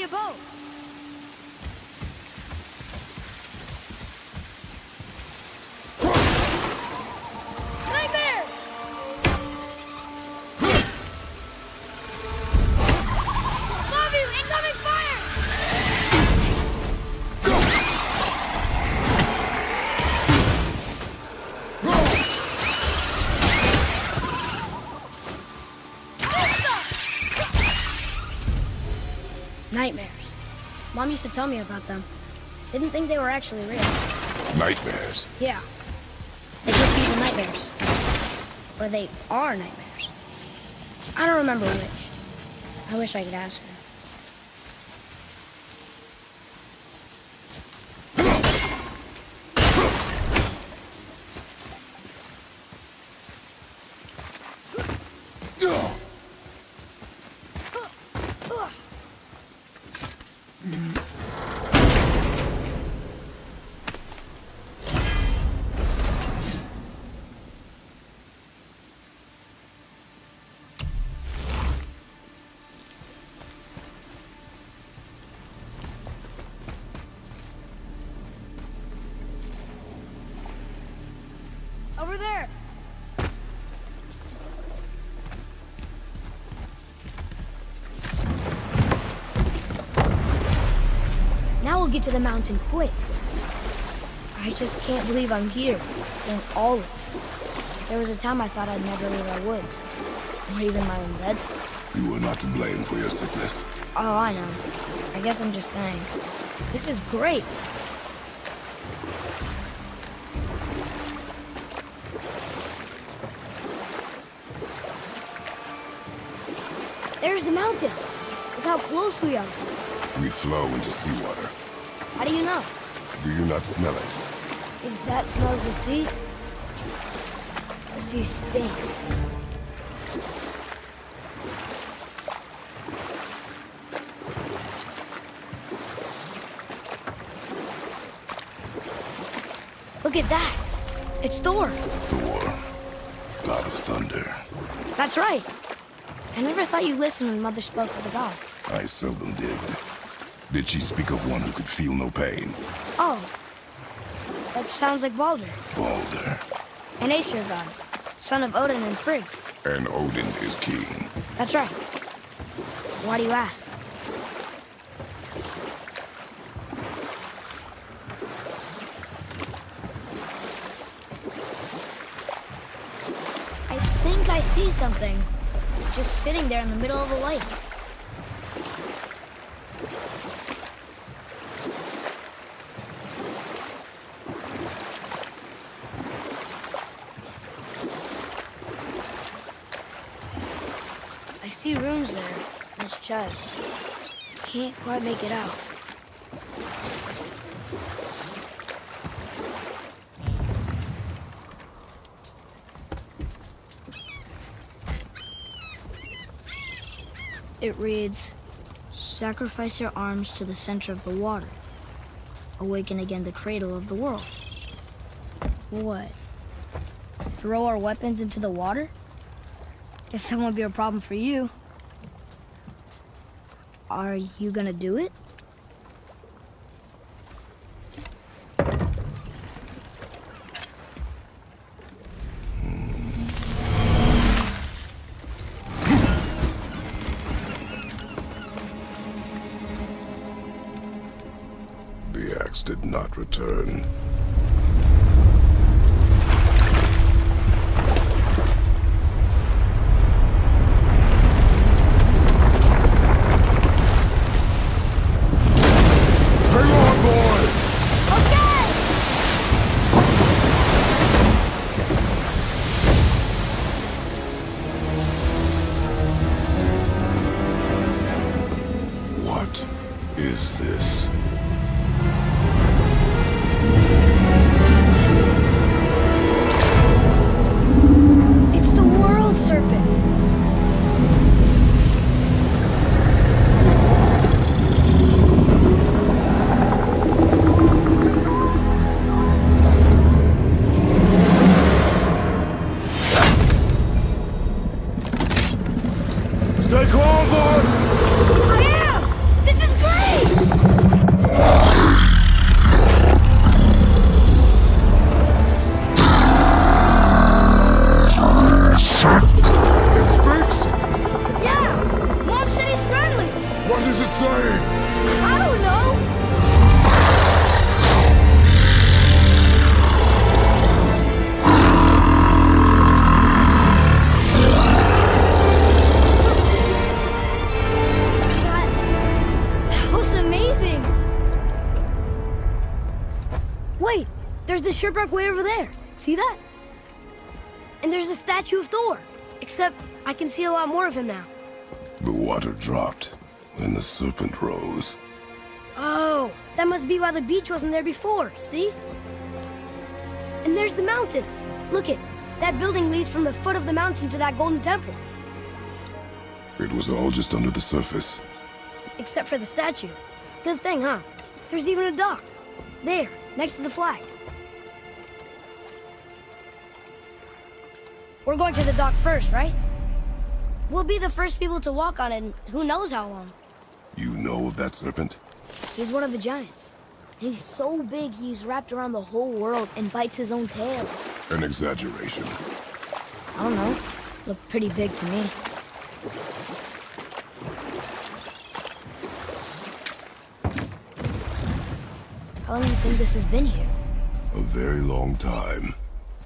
you go? Nightmare! Above you! Incoming fire! Nightmares. Mom used to tell me about them. Didn't think they were actually real. Nightmares? Yeah. They give people nightmares. Or they are nightmares. I don't remember which. I wish I could ask her. Over there! Now we'll get to the mountain quick. I just can't believe I'm here, in all this. There was a time I thought I'd never leave our woods, or even my own beds. You were not to blame for your sickness. Oh, I know. I guess I'm just saying. This is great. There's the mountain. Look how close we are. We flow into seawater. How do you know? Do you not smell it? If that smells the sea stinks. Look at that. It's Thor. Thor, god of thunder. That's right. I never thought you listened when Mother spoke of the gods. I seldom did. Did she speak of one who could feel no pain? Oh. That sounds like Baldur. Baldur. An Aesir god. Son of Odin and Frigg. And Odin is king. That's right. Why do you ask? I think I see something. Just sitting there in the middle of a lake. I see runes there in this chest. Can't quite make it out. It reads, sacrifice your arms to the center of the water. Awaken again the cradle of the world. What? Throw our weapons into the water? Guess that won't be a problem for you. Are you gonna do it? The axe did not return. What is this? It's the world serpent. Stay calm, boy! I am! This is great! shipwreck way over there. See that? And there's a statue of Thor. Except I can see a lot more of him now. The water dropped, and the serpent rose. Oh, that must be why the beach wasn't there before, see? And there's the mountain. Look it, that building leads from the foot of the mountain to that golden temple. It was all just under the surface. Except for the statue. Good thing, huh? There's even a dock. There, next to the flag. We're going to the dock first, right? We'll be the first people to walk on it in who knows how long. You know of that serpent? He's one of the giants. He's so big he's wrapped around the whole world and bites his own tail. An exaggeration. I don't know. Looked pretty big to me. How long do you think this has been here? A very long time.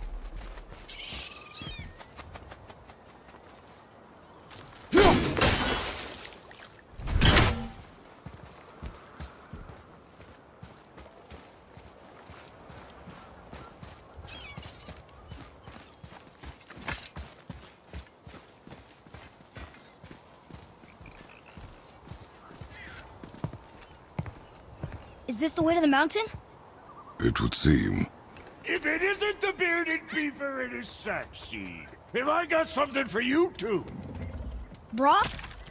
Is this the way to the mountain? It would seem. If it isn't the bearded beaver and his sap seed, have I got something for you too? Brock?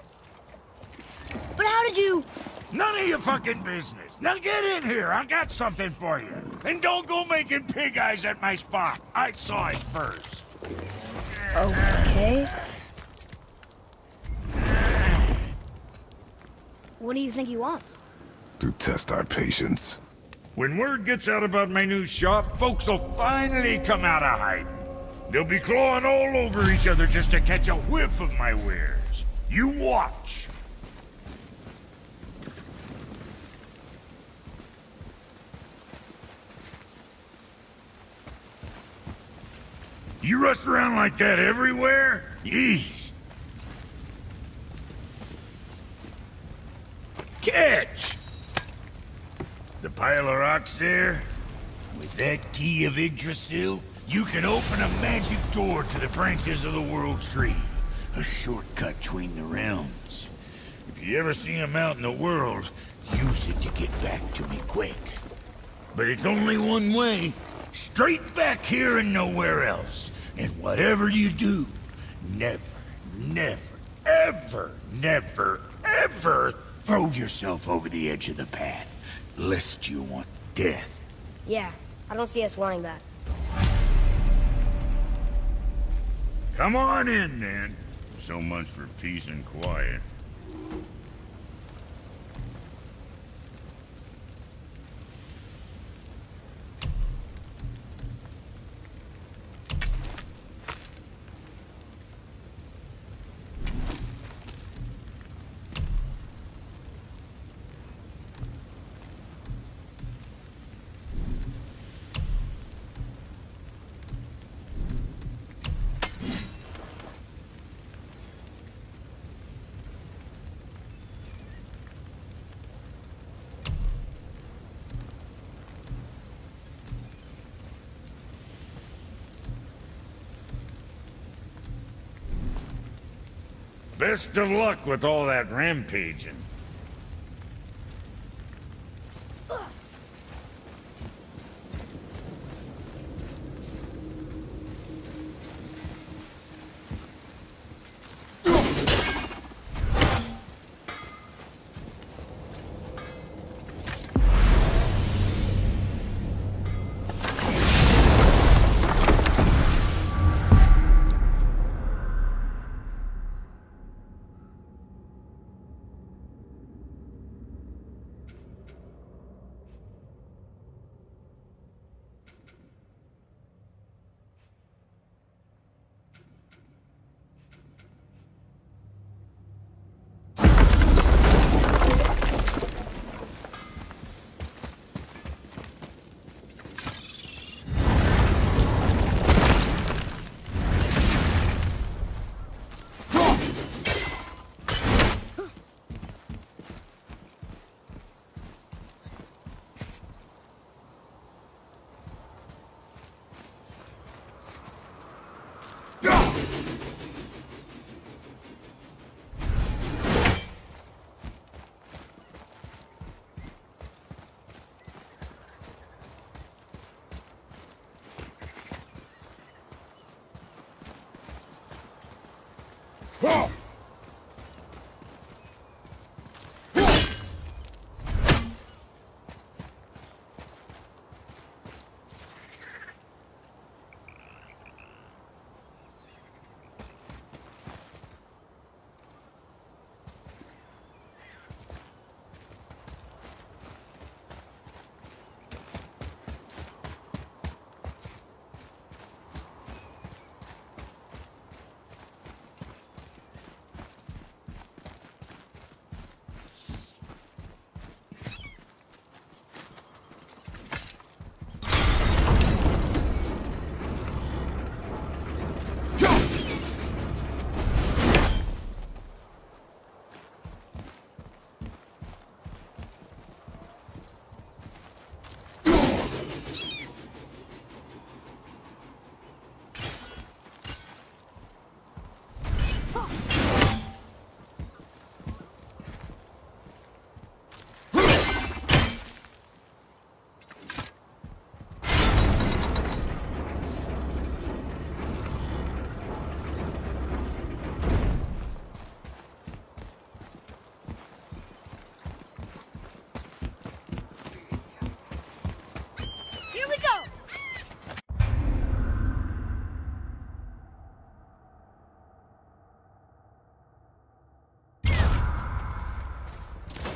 But how did you... None of your fucking business. Now get in here, I got something for you. And don't go making pig eyes at my spot. I saw it first. Okay. What do you think he wants? To test our patience. When word gets out about my new shop, folks will finally come out of hiding. They'll be clawing all over each other just to catch a whiff of my wares. You watch. You rush around like that everywhere? Yeesh. Catch! The pile of rocks there? With that key of Yggdrasil, you can open a magic door to the branches of the World Tree. A shortcut between the realms. If you ever see him out in the world, use it to get back to me quick. But it's only one way. Straight back here and nowhere else. And whatever you do, never, ever throw yourself over the edge of the path. Lest you want death. Yeah, I don't see us wanting that. Come on in, then. So much for peace and quiet. Best of luck with all that rampaging.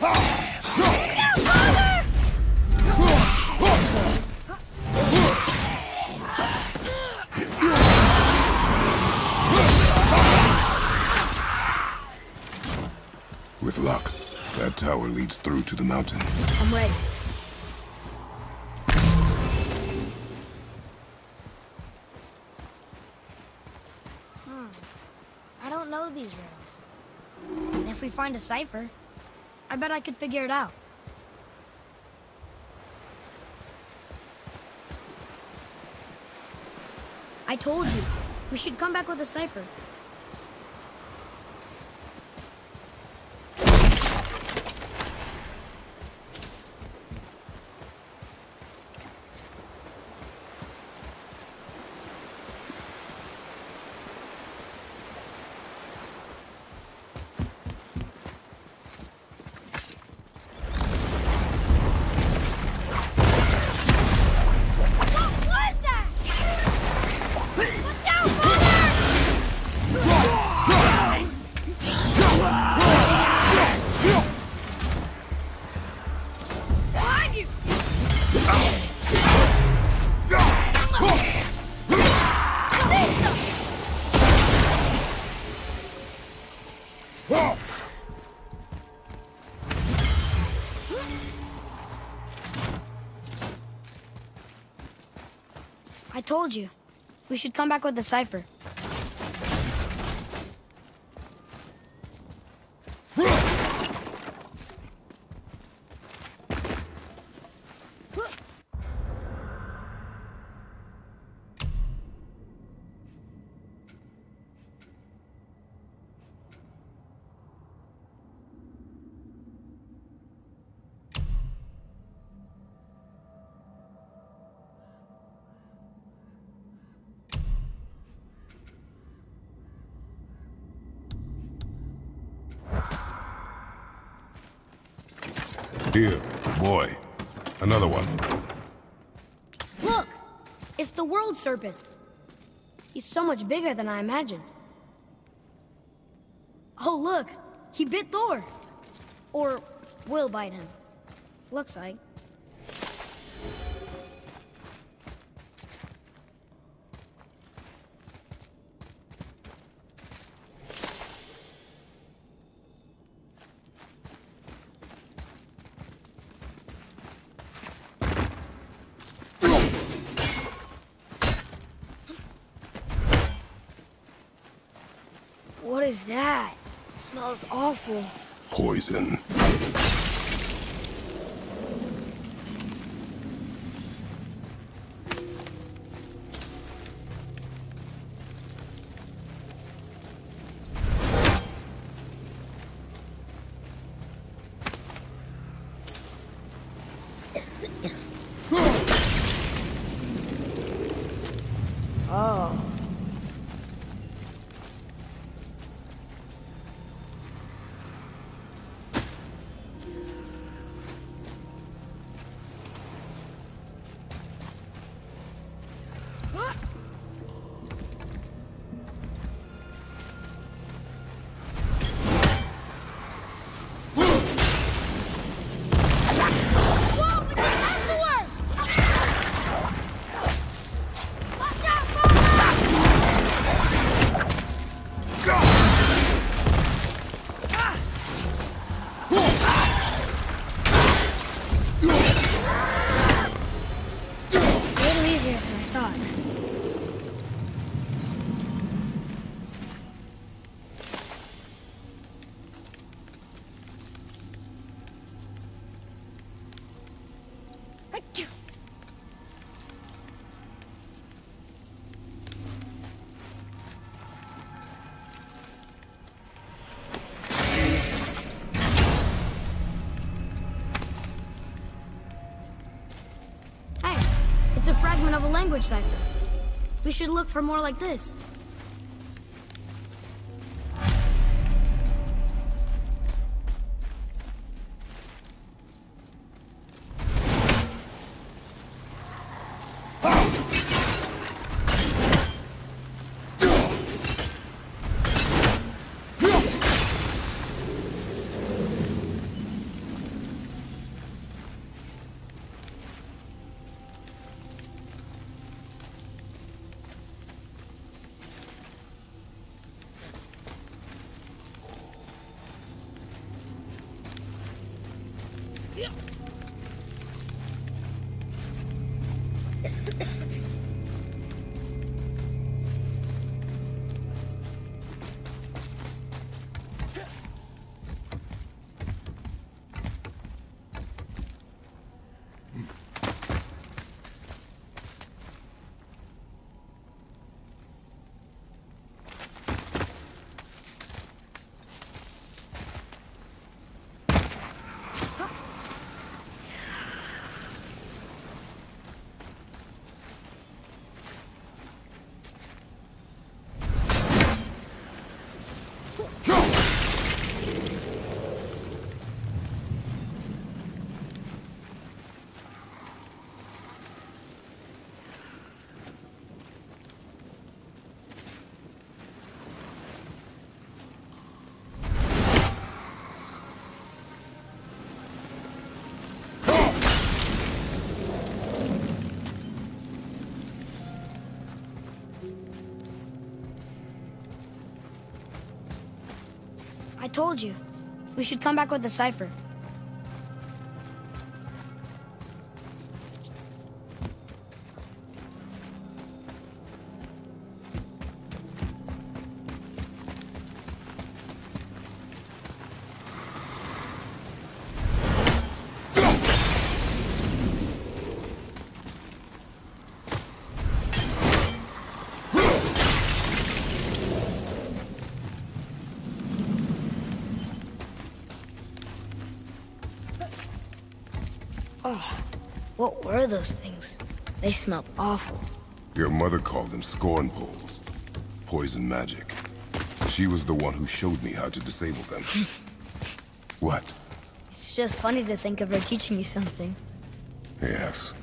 With luck, that tower leads through to the mountain. I'm ready. I don't know these riddles. And if we find a cipher, I bet I could figure it out. I told you, we should come back with a cipher. I told you, we should come back with the cipher. Here, boy. Another one. Look! It's the World Serpent. He's so much bigger than I imagined. Oh, look! He bit Thor! Or will bite him. Looks like. What is that? It smells awful. Poison. Oh. It's a fragment of a language cipher. We should look for more like this. I told you. We should come back with the cipher. Oh, what were those things? They smelled awful. Your mother called them scorn poles. Poison magic. She was the one who showed me how to disable them. What? It's just funny to think of her teaching you something. Yes.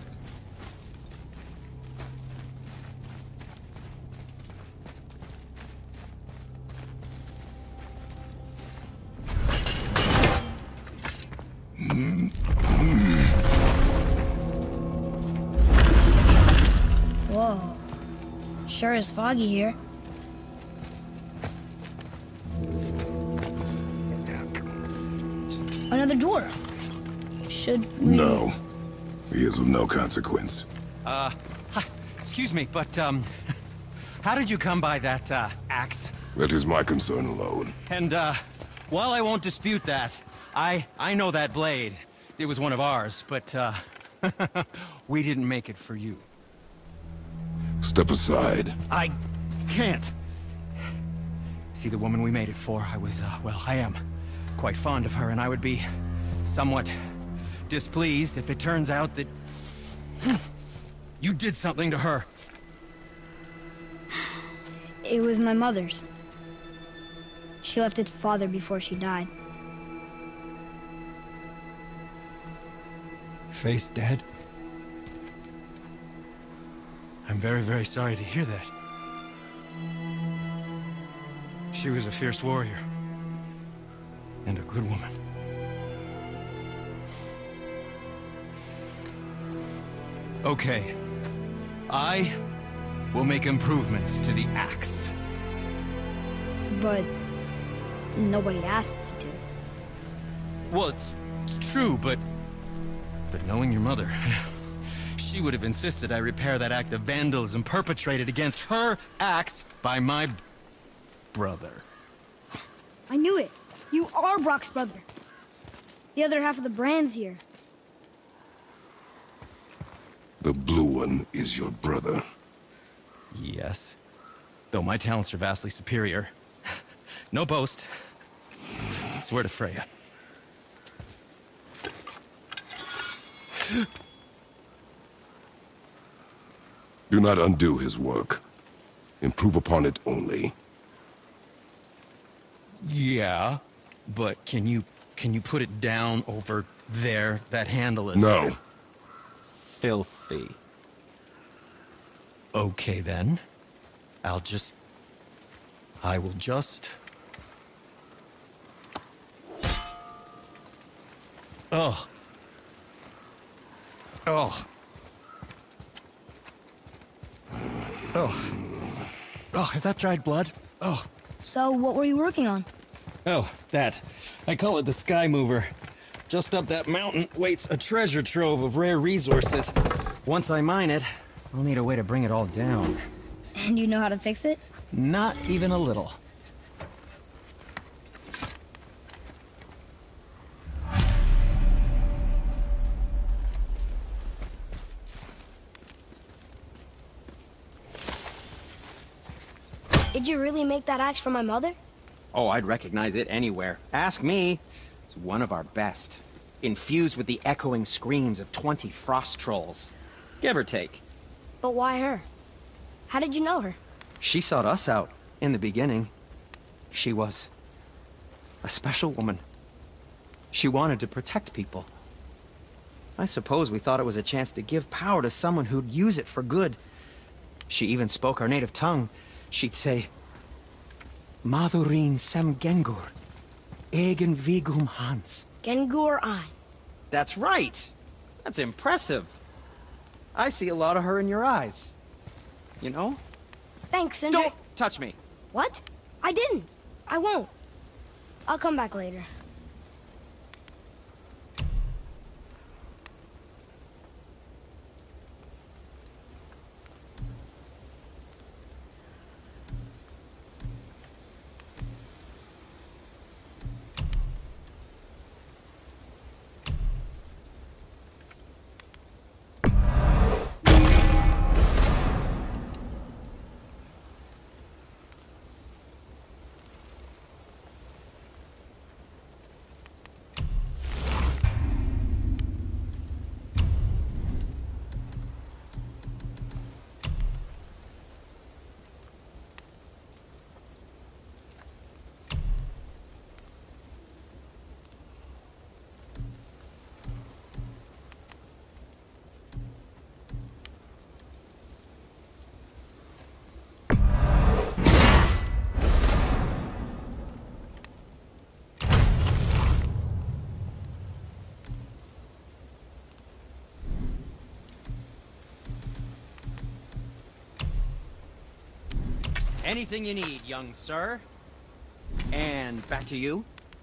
Whoa. Sure is foggy here. Another dwarf. Should we... No. He is of no consequence. Hi. Excuse me, but, how did you come by that, axe? That is my concern alone. And, while I won't dispute that, I know that blade. It was one of ours, but, we didn't make it for you. Step aside. I can't. See, the woman we made it for, I was, well, I am quite fond of her, and I would be somewhat displeased if it turns out that you did something to her. It was my mother's. She left its father before she died. Face dead? I'm very, very sorry to hear that. She was a fierce warrior. And a good woman. Okay. I will make improvements to the axe. But nobody asked you to. Well, it's true, but knowing your mother, she would have insisted I repair that act of vandalism perpetrated against her axe by my brother. I knew it. You are Brock's brother. The other half of the brand's here. The blue one is your brother. Yes. Though my talents are vastly superior. No boast. I swear to Freya. Do not undo his work. Improve upon it only. Yeah, but can you put it down over there? That handle is... No. Filthy. Okay, then. I will just... Oh. Oh. Oh. Oh, is that dried blood? Oh. So what were you working on? Oh, that. I call it the Sky Mover. Just up that mountain waits a treasure trove of rare resources. Once I mine it, I'll need a way to bring it all down. And you know how to fix it? Not even a little. Did you really make that axe for my mother? Oh, I'd recognize it anywhere. Ask me. It's one of our best. Infused with the echoing screams of 20 frost trolls. Give or take. But why her? How did you know her? She sought us out in the beginning. She was a special woman. She wanted to protect people. I suppose we thought it was a chance to give power to someone who'd use it for good. She even spoke our native tongue. She'd say, Madurin sem Gengur, egen vigum Hans. Gengur I. That's right. That's impressive. I see a lot of her in your eyes. You know? Thanks, Sindri. Don't touch me. What? I didn't. I won't. I'll come back later. Anything you need, young sir. And back to you.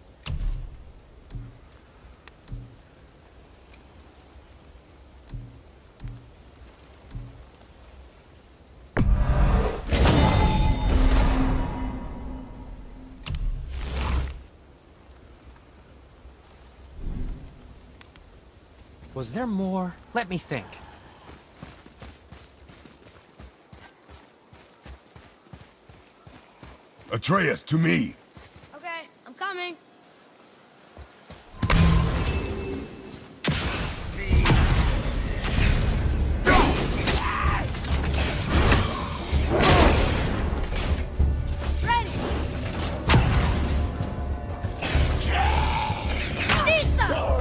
Was there more? Let me think. Atreus, to me! Okay, I'm coming. Ready! Lista!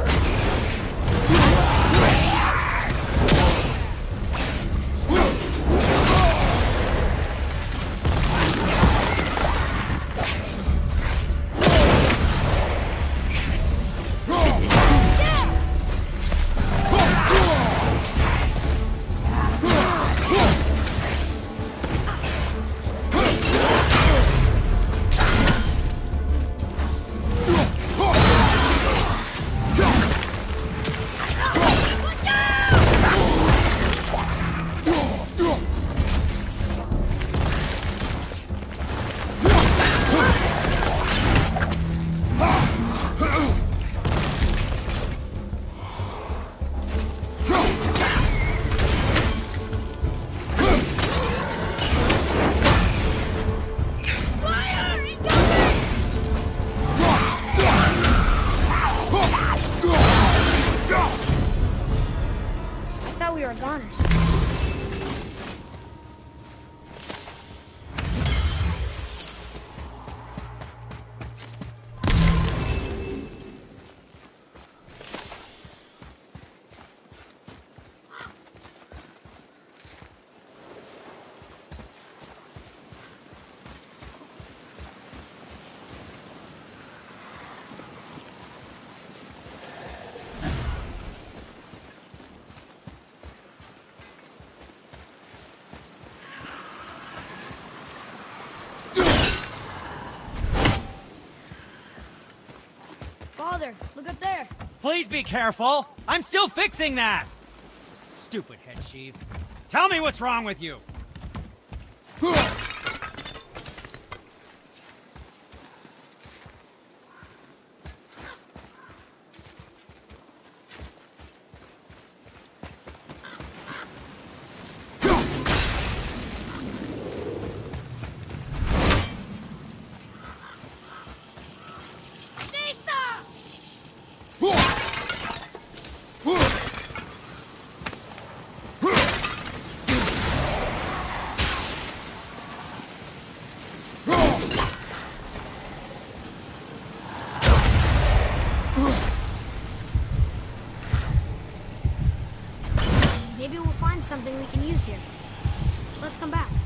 We were goners. Father, look up there. Please be careful! I'm still fixing that! Stupid head chief. Tell me what's wrong with you! Maybe we'll find something we can use here. Let's come back.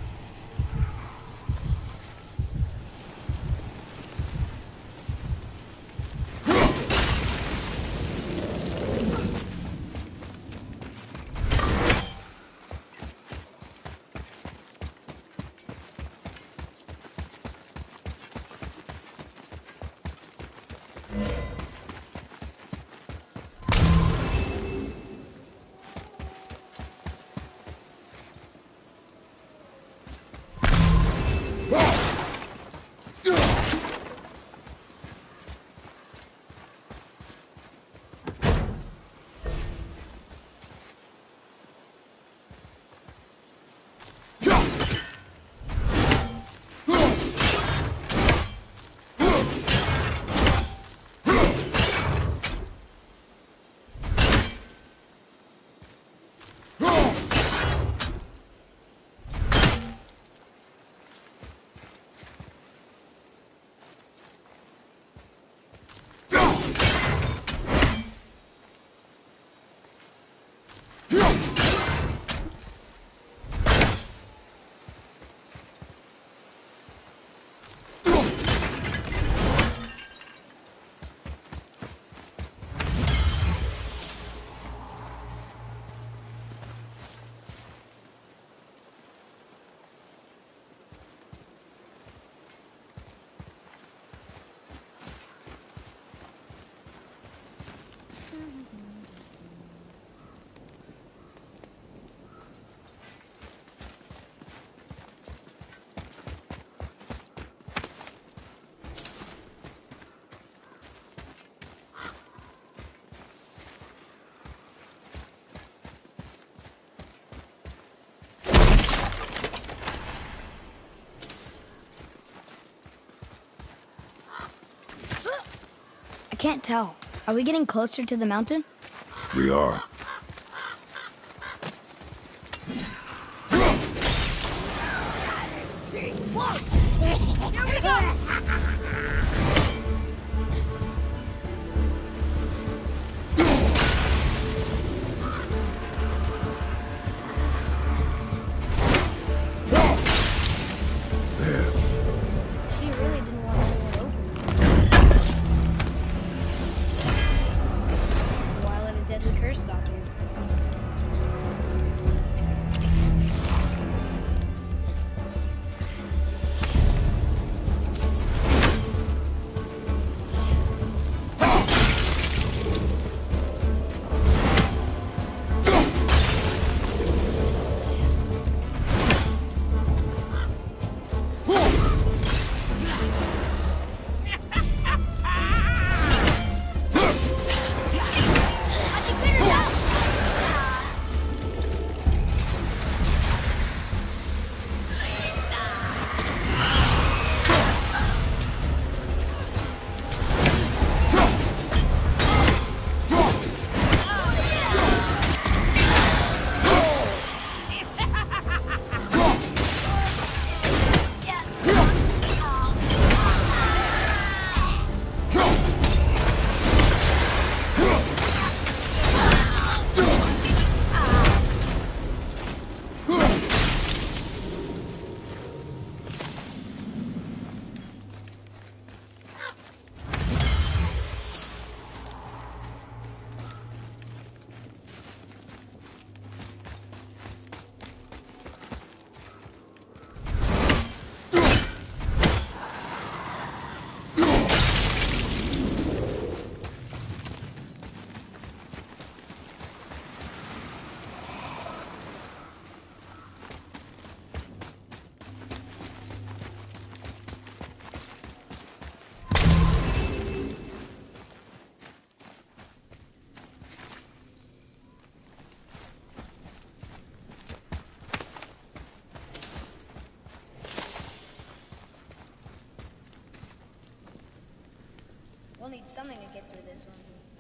I can't tell. Are we getting closer to the mountain? We are. Here we go! She really didn't want to open. Why let a deadly curse stop her? We'll need something to get through this one.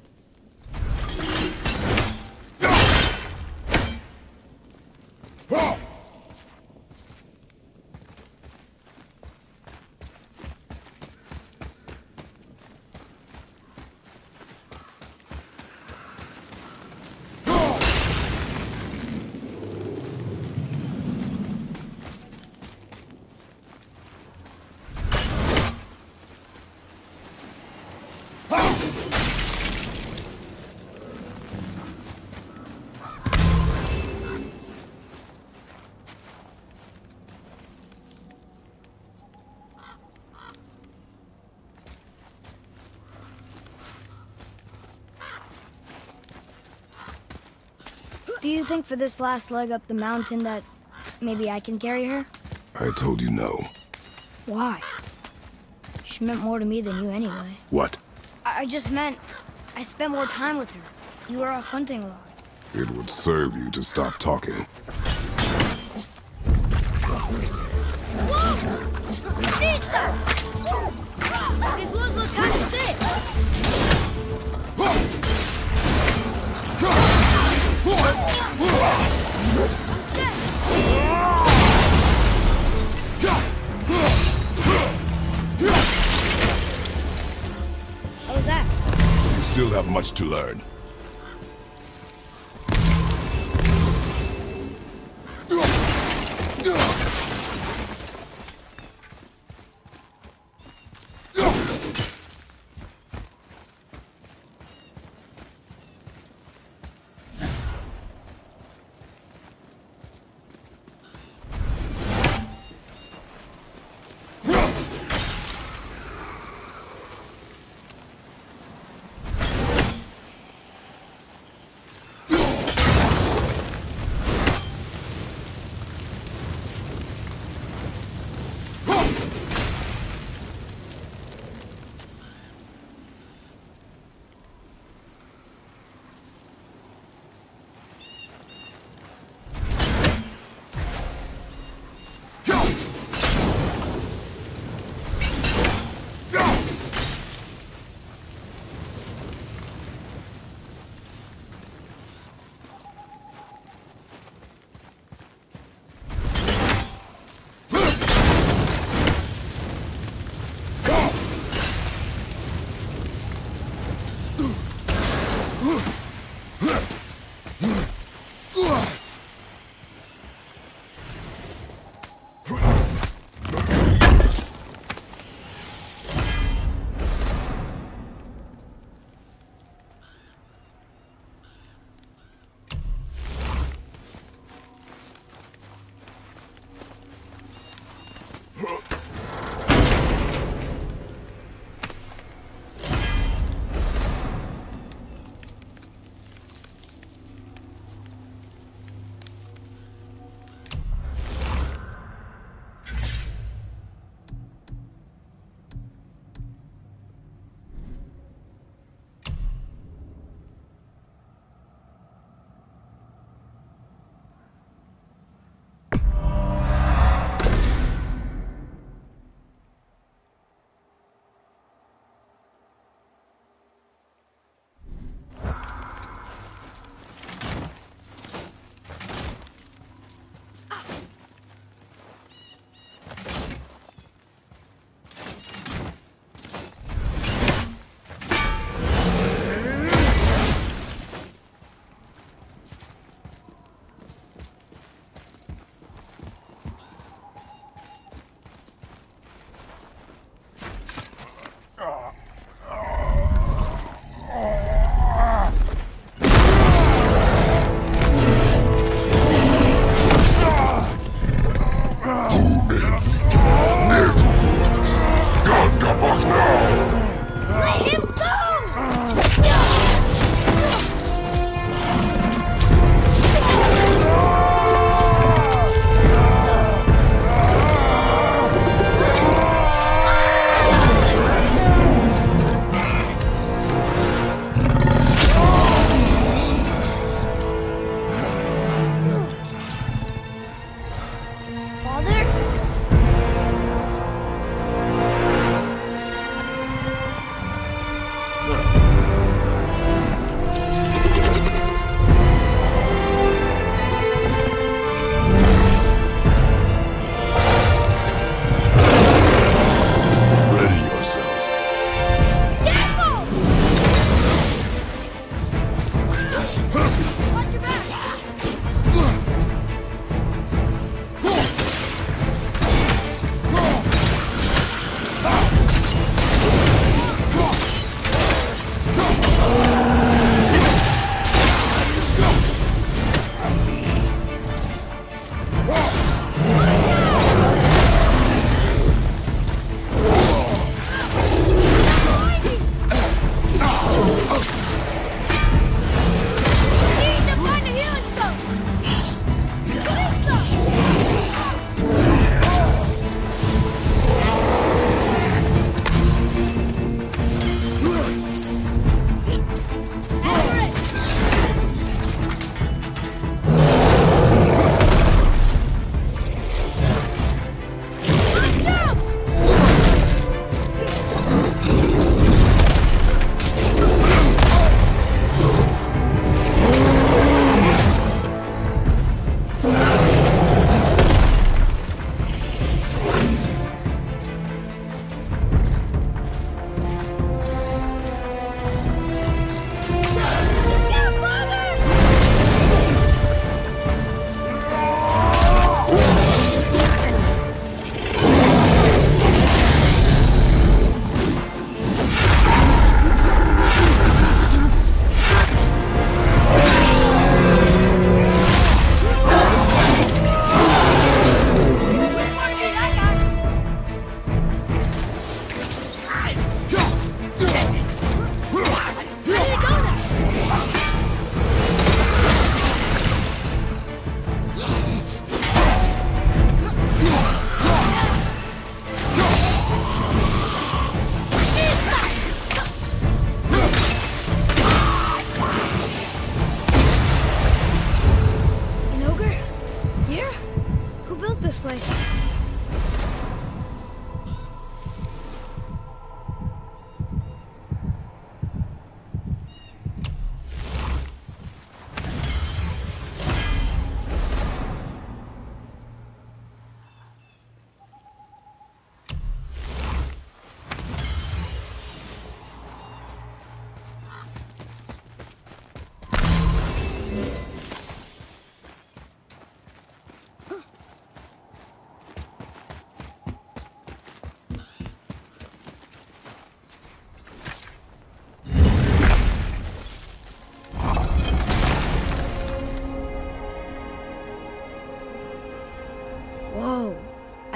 Do you think for this last leg up the mountain that maybe I can carry her? I told you no. Why? She meant more to me than you anyway. What? I just meant I spent more time with her. You were off hunting a lot. It would serve you to stop talking. Whoa! Vista! These wolves look kind of sick. How was that? You still have much to learn.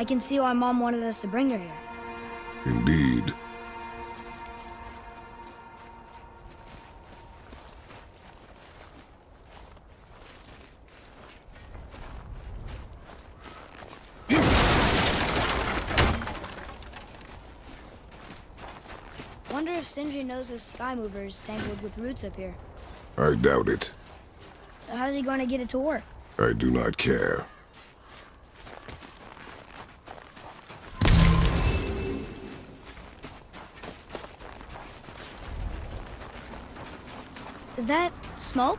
I can see why Mom wanted us to bring her here. Indeed. Wonder if Sindri knows his sky mover is tangled with roots up here. I doubt it. So how's he going to get it to work? I do not care. Is that smoke?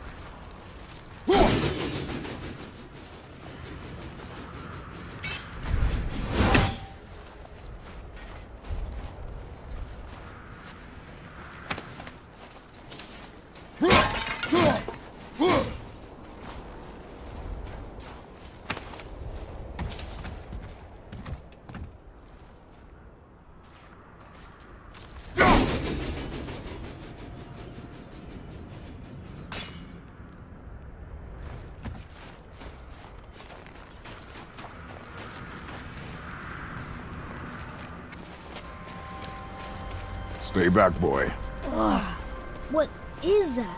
Stay back, boy. Ugh. What is that?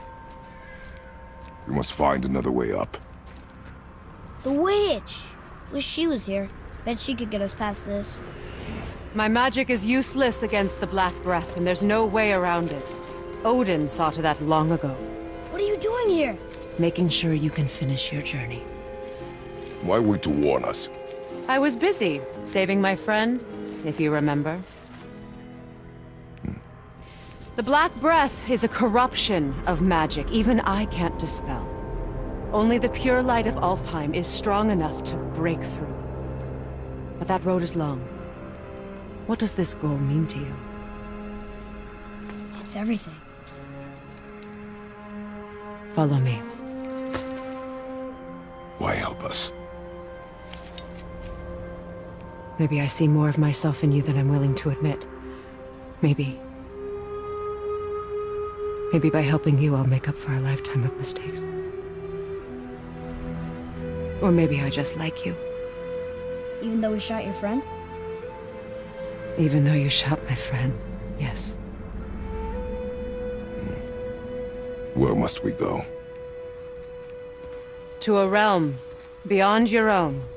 We must find another way up. The witch! Wish she was here. Bet she could get us past this. My magic is useless against the Black Breath, and there's no way around it. Odin saw to that long ago. What are you doing here? Making sure you can finish your journey. Why wait to warn us? I was busy, saving my friend, if you remember. The Black Breath is a corruption of magic even I can't dispel. Only the pure light of Alfheim is strong enough to break through. But that road is long. What does this goal mean to you? It's everything. Follow me. Why help us? Maybe I see more of myself in you than I'm willing to admit. Maybe by helping you, I'll make up for a lifetime of mistakes. Or maybe I just like you. Even though we shot your friend? Even though you shot my friend, yes. Where must we go? To a realm beyond your own.